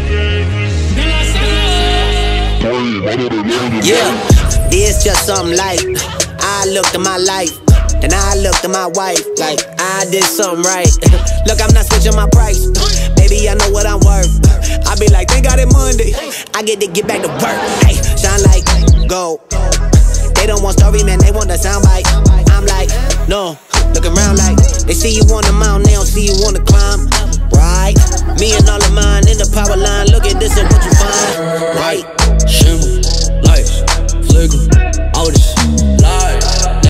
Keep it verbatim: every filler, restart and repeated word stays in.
Yeah, it's just something like I looked at my life, and I looked at my wife like I did something right. Look, I'm not switching my price, baby, I know what I'm worth. I be like, thank God it's Monday, I get to get back to work. Hey, shine like gold. They don't want story, man, they want the soundbite. I'm like, no, look around like they see you on the mountain, they don't see you on the climb.